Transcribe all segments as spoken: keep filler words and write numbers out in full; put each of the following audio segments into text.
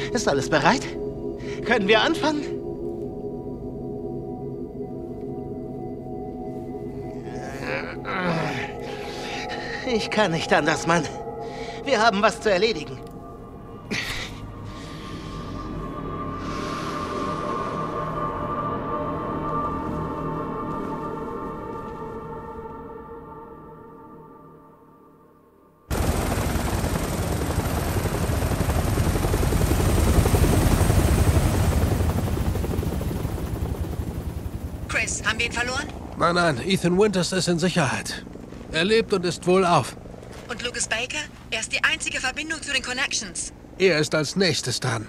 Ist alles bereit? Können wir anfangen? Ich kann nicht anders, Mann. Wir haben was zu erledigen. Chris, haben wir ihn verloren? Nein, nein, Ethan Winters ist in Sicherheit. Er lebt und ist wohlauf. Und Lucas Baker? Er ist die einzige Verbindung zu den Connections. Er ist als nächstes dran.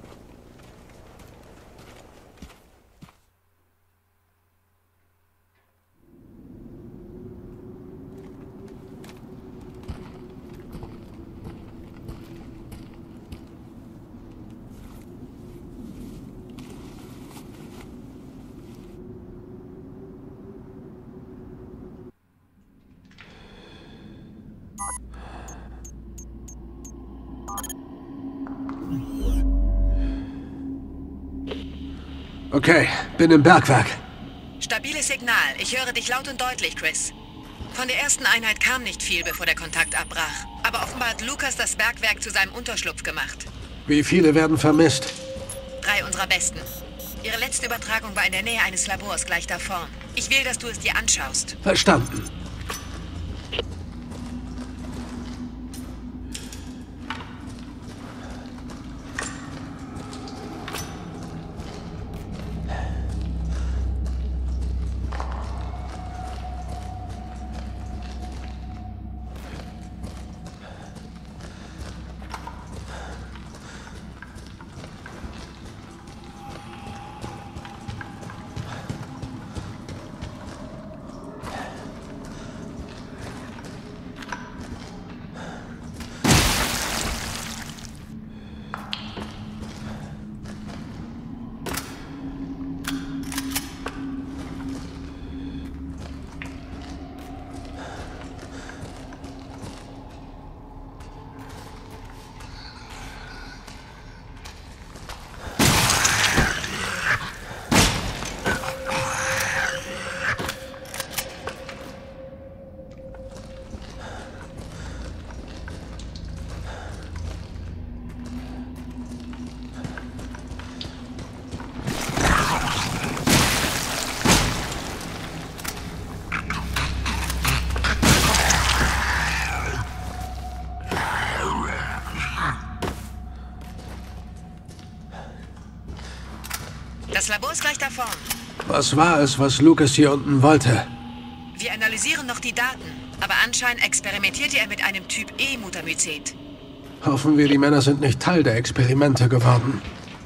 Okay, bin im Bergwerk. Stabiles Signal. Ich höre dich laut und deutlich, Chris. Von der ersten Einheit kam nicht viel, bevor der Kontakt abbrach. Aber offenbar hat Lucas das Bergwerk zu seinem Unterschlupf gemacht. Wie viele werden vermisst? Drei unserer Besten. Ihre letzte Übertragung war in der Nähe eines Labors gleich da vorn. Ich will, dass du es dir anschaust. Verstanden. Das Labor ist gleich da vorn. Was war es, was Lucas hier unten wollte? Wir analysieren noch die Daten, aber anscheinend experimentierte er mit einem Typ E-Mutamycet. Hoffen wir, die Männer sind nicht Teil der Experimente geworden.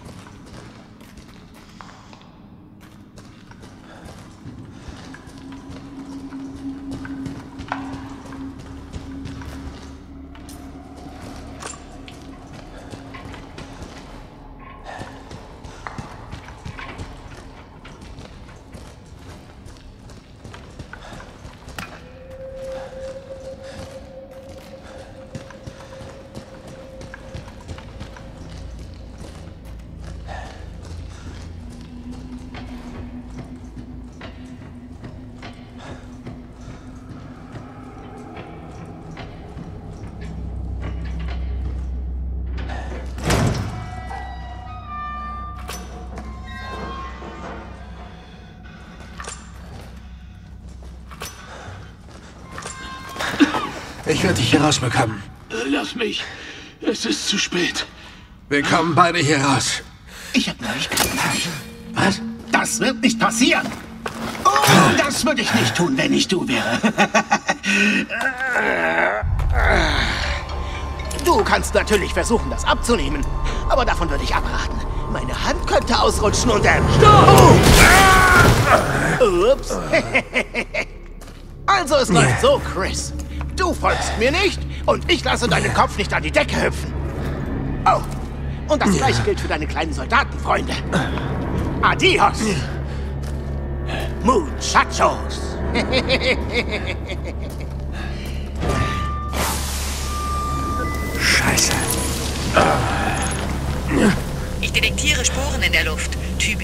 Ich werde dich hier rausbekommen. Lass mich. Es ist zu spät. Wir kommen beide hier raus. Ich habe Neuigkeiten. Was? Das wird nicht passieren. Oh, das würde ich nicht tun, wenn ich du wäre. Du kannst natürlich versuchen, das abzunehmen. Aber davon würde ich abraten. Meine Hand könnte ausrutschen und dann... Stopp! Oh. Ups. Also es läuft so, Chris. Du folgst mir nicht und ich lasse deinen Kopf nicht an die Decke hüpfen. Oh, und das gleiche gilt für deine kleinen Soldatenfreunde. Adios! Muchachos! Scheiße.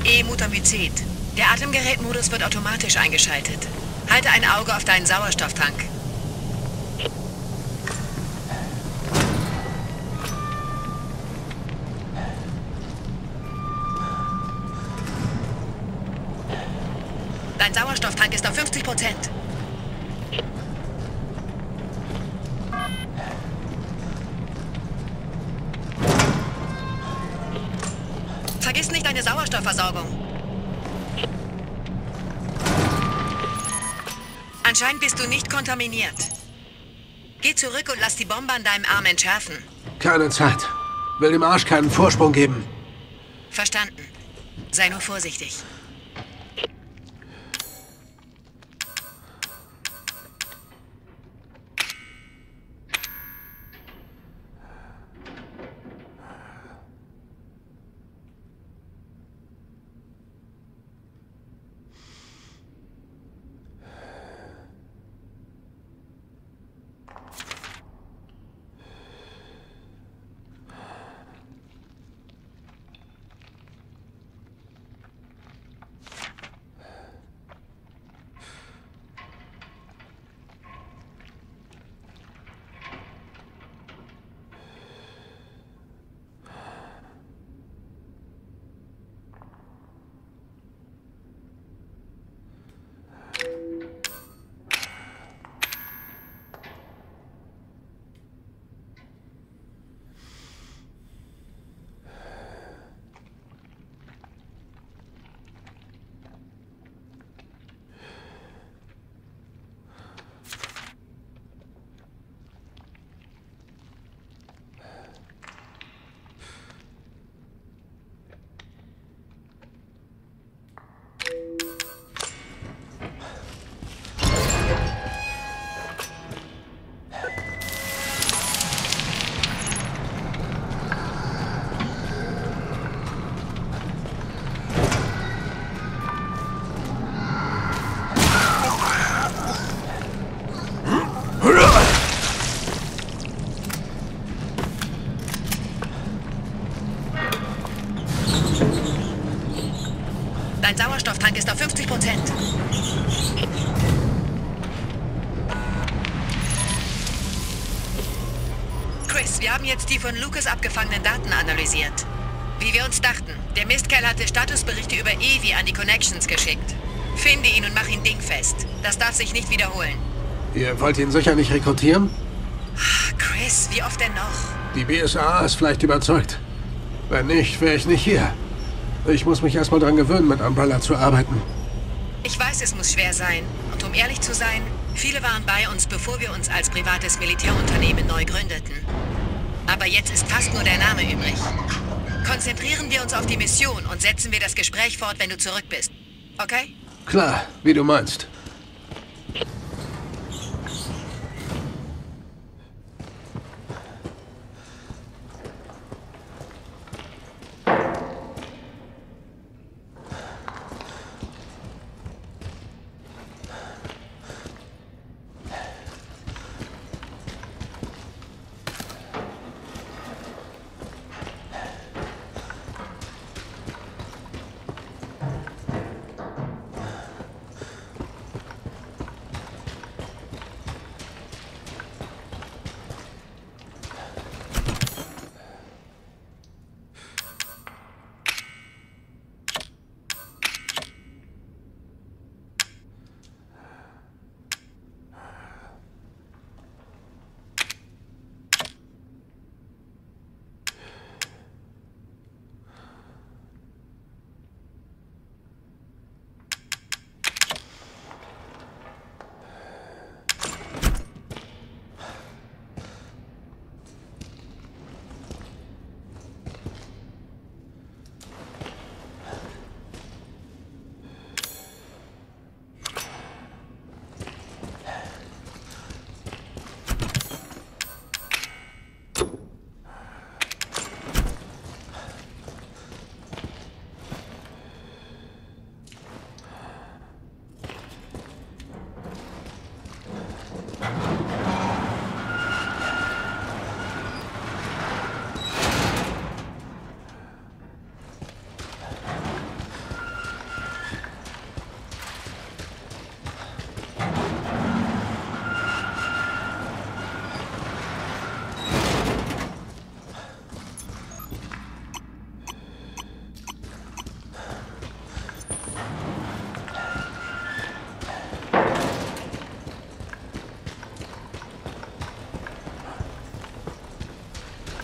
E-Mutamycet. Der Atemgerätmodus wird automatisch eingeschaltet. Halte ein Auge auf deinen Sauerstofftank. Dein Sauerstofftank ist auf fünfzig Prozent. Vergiss nicht deine Sauerstoffversorgung. Anscheinend bist du nicht kontaminiert. Geh zurück und lass die Bombe an deinem Arm entschärfen. Keine Zeit. Will dem Arsch keinen Vorsprung geben. Verstanden. Sei nur vorsichtig. Dein Sauerstofftank ist auf fünfzig Prozent. Chris, wir haben jetzt die von Lucas abgefangenen Daten analysiert. Wie wir uns dachten, der Mistkerl hatte Statusberichte über Evie an die Connections geschickt. Finde ihn und mach ihn dingfest. Das darf sich nicht wiederholen. Ihr wollt ihn sicher nicht rekrutieren? Chris, wie oft denn noch? Die B S A ist vielleicht überzeugt. Wenn nicht, wäre ich nicht hier. Ich muss mich erstmal dran gewöhnen, mit Umbrella zu arbeiten. Ich weiß, es muss schwer sein. Und um ehrlich zu sein, viele waren bei uns, bevor wir uns als privates Militärunternehmen neu gründeten. Aber jetzt ist fast nur der Name übrig. Konzentrieren wir uns auf die Mission und setzen wir das Gespräch fort, wenn du zurück bist. Okay? Klar, wie du meinst.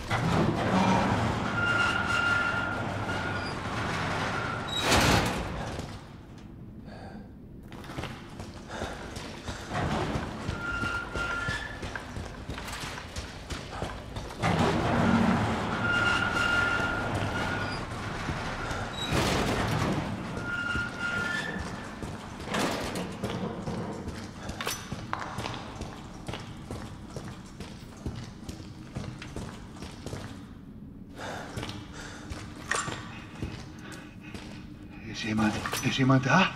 Ist jemand, ist jemand da?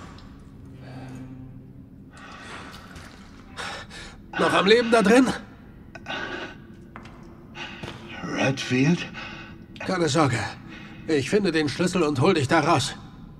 Noch am Leben da drin? Redfield? Keine Sorge. Ich finde den Schlüssel und hol dich da raus.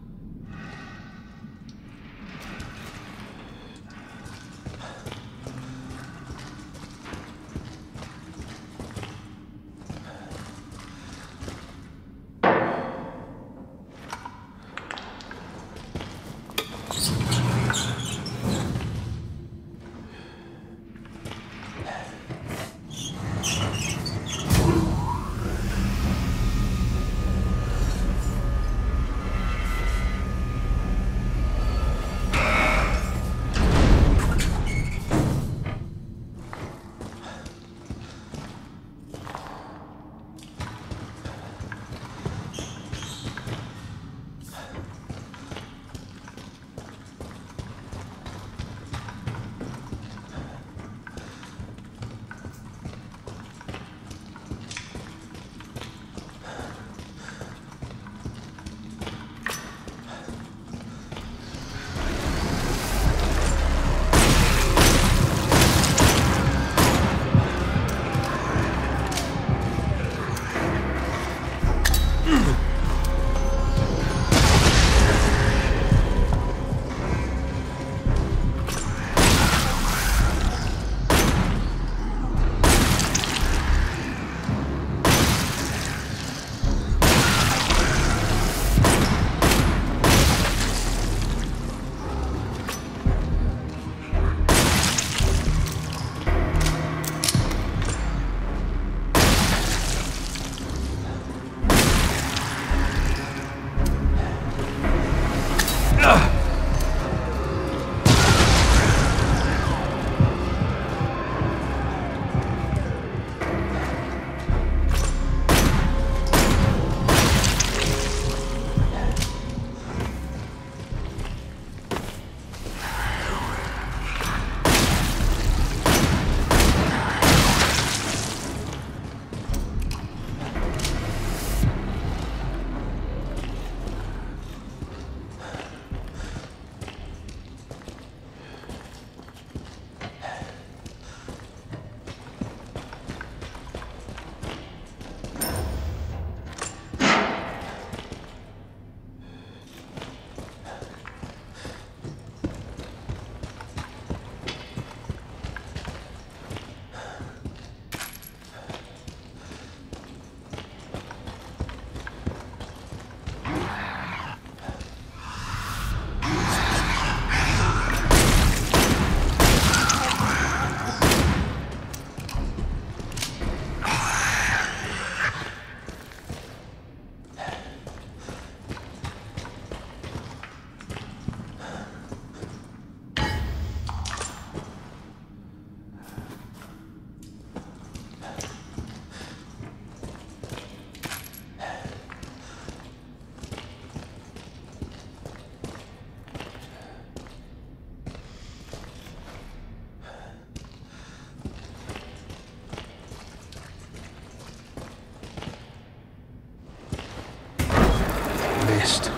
Mist.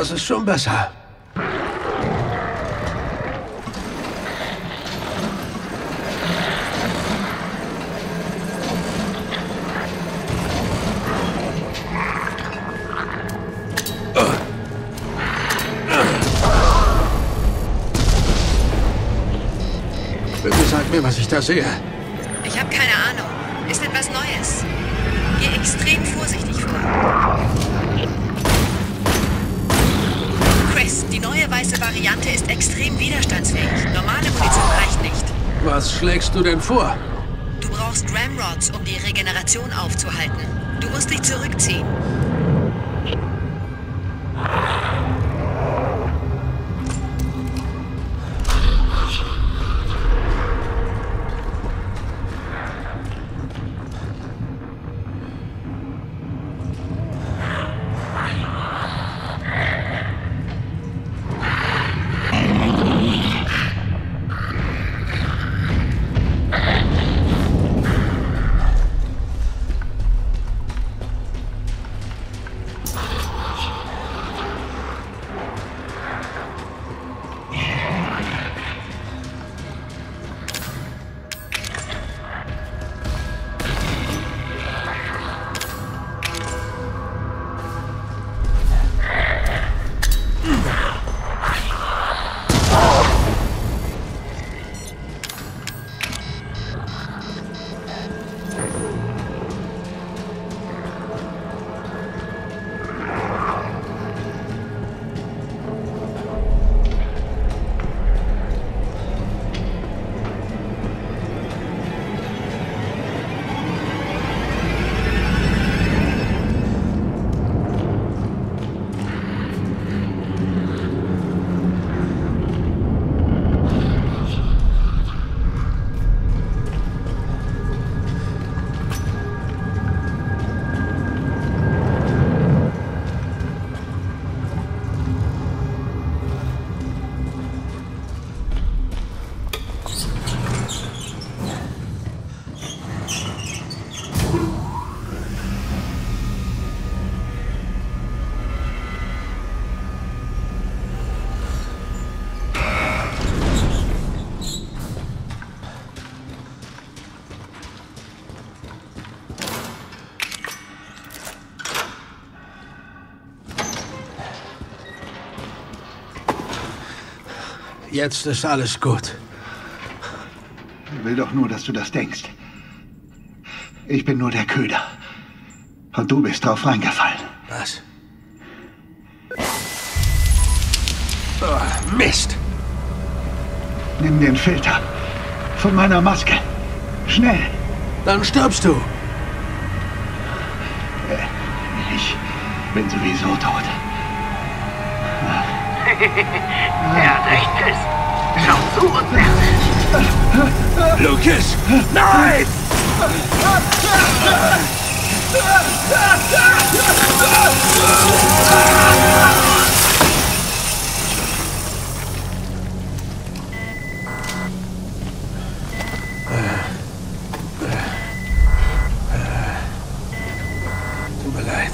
Das ist schon besser. Bitte sag mir, was ich da sehe. Ich habe keine Ahnung. Ist etwas Neues. Geh extrem vorsichtig vor. Chris, die neue weiße Variante ist extrem widerstandsfähig. Normale Munition reicht nicht. Was schlägst du denn vor? Du brauchst Ramrods, um die Regeneration aufzuhalten. Du musst dich zurückziehen. Jetzt ist alles gut. Ich will doch nur, dass du das denkst. Ich bin nur der Köder. Und du bist drauf reingefallen. Was? Oh, Mist! Nimm den Filter von meiner Maske. Schnell! Dann stirbst du. Ich bin sowieso tot. Er hat recht, Chris. Schau zu und lerne. Lucas! Nein! Tut mir leid.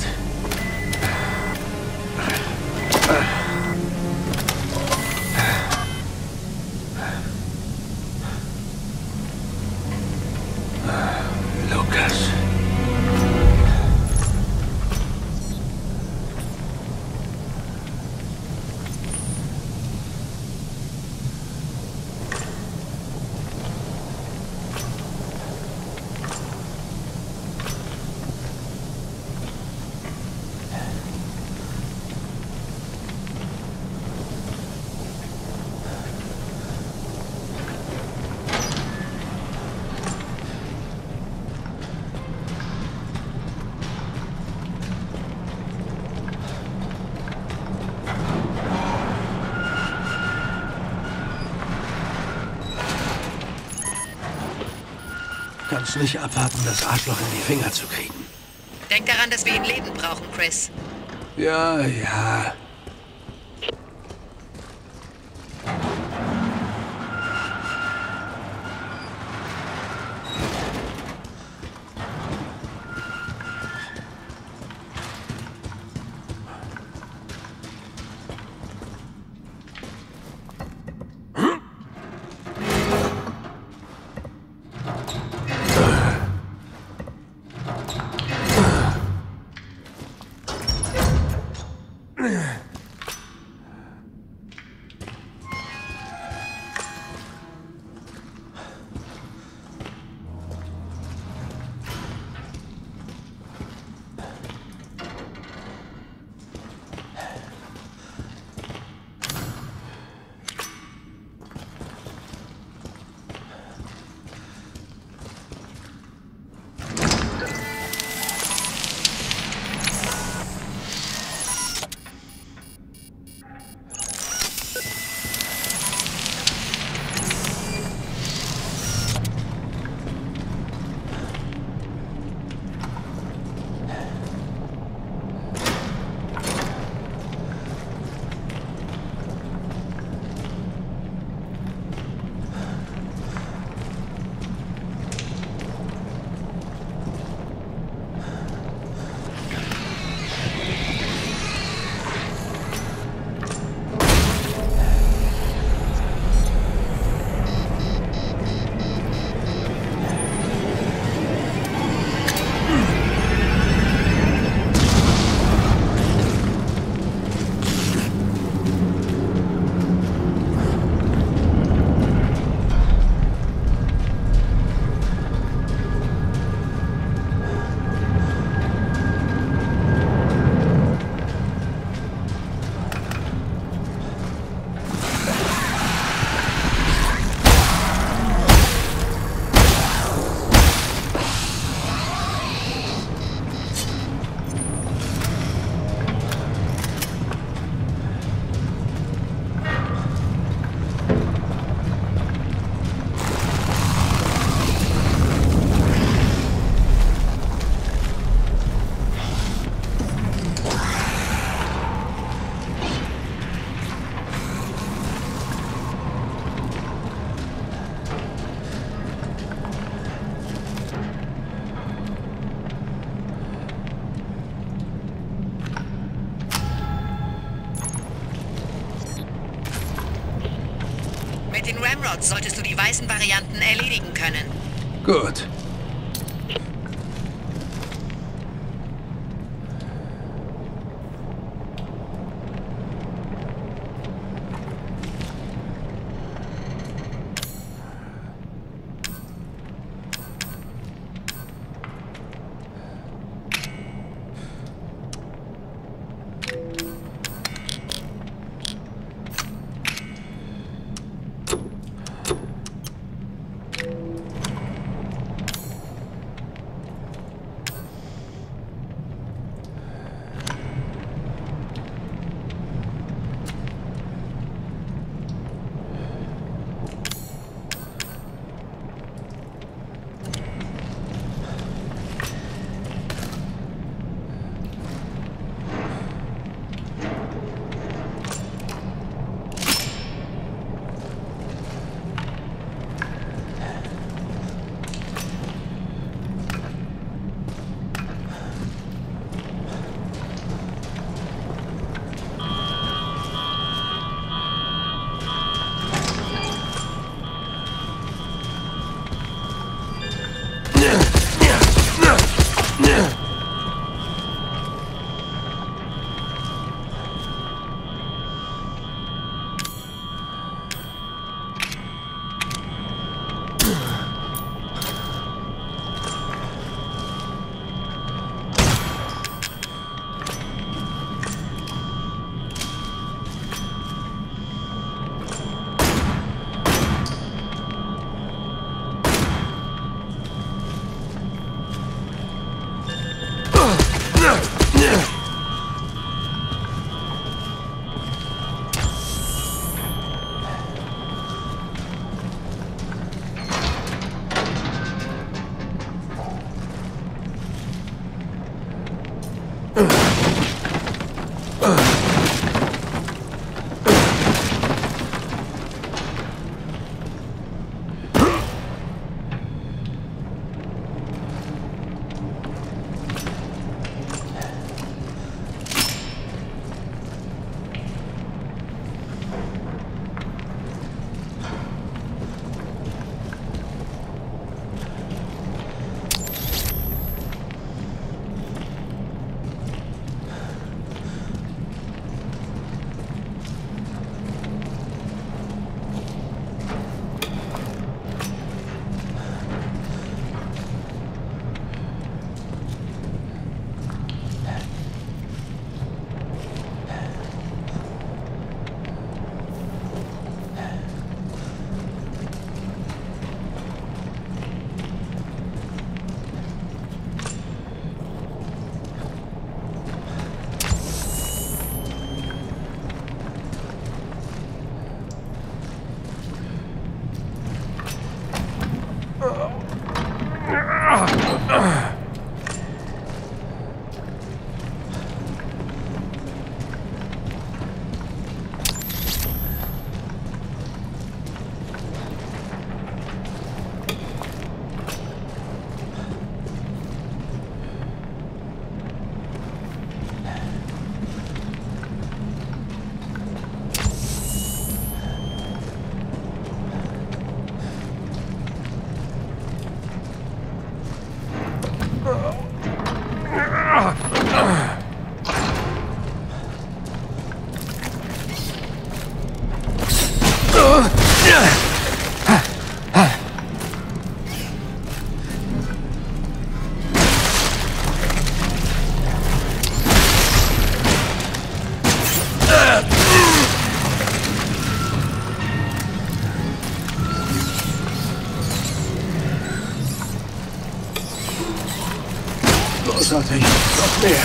Lucas. Kannst nicht abwarten, das Arschloch in die Finger zu kriegen. Denk daran, dass wir ihn lebend brauchen, Chris. Ja, ja. Ramrods solltest du die weißen Varianten erledigen können. Gut. Großartig. Noch mehr.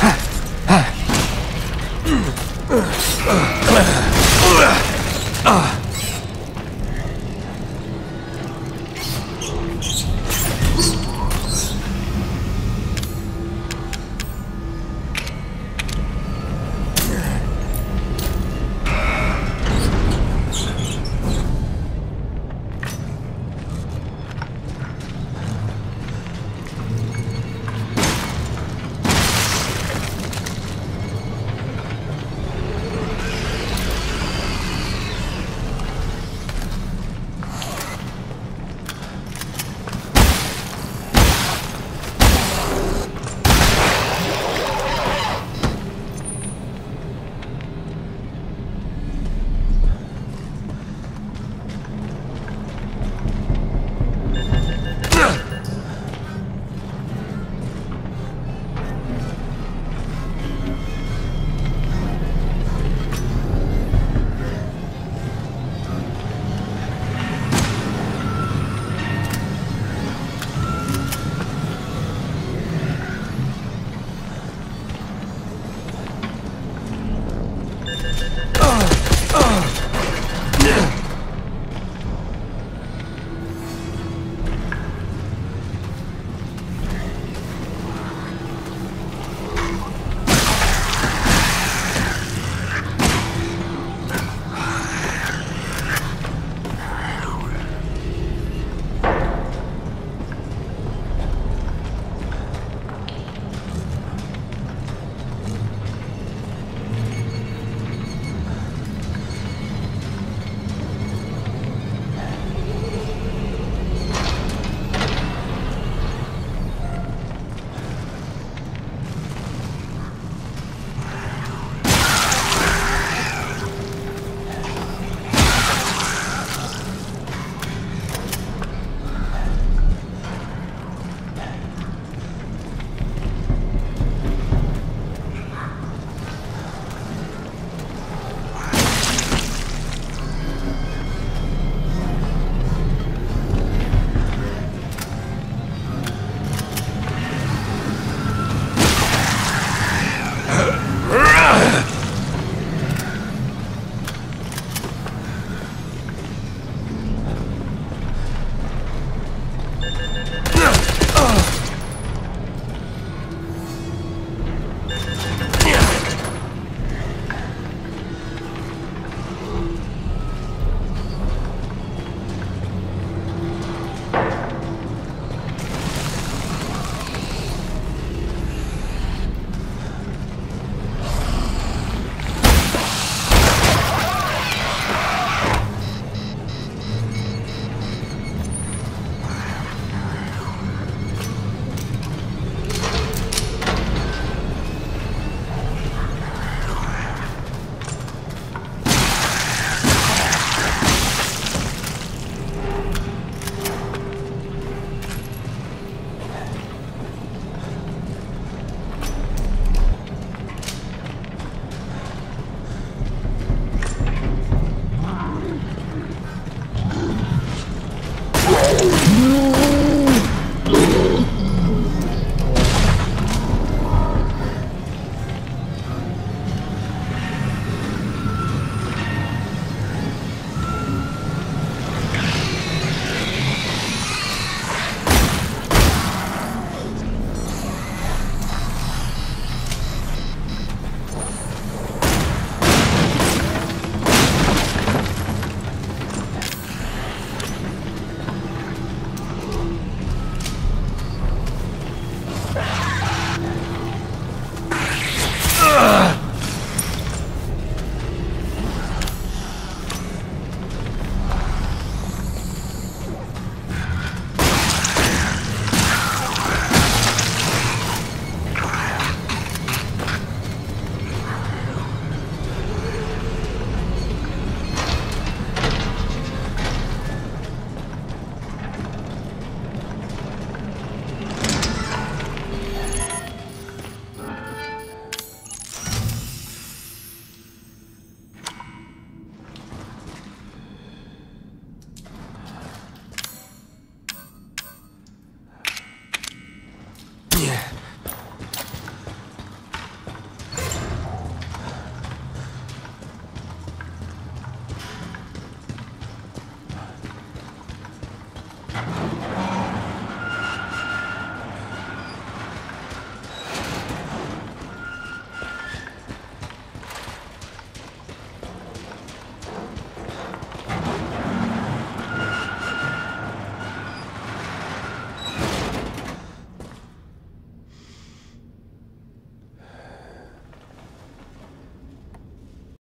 Ah.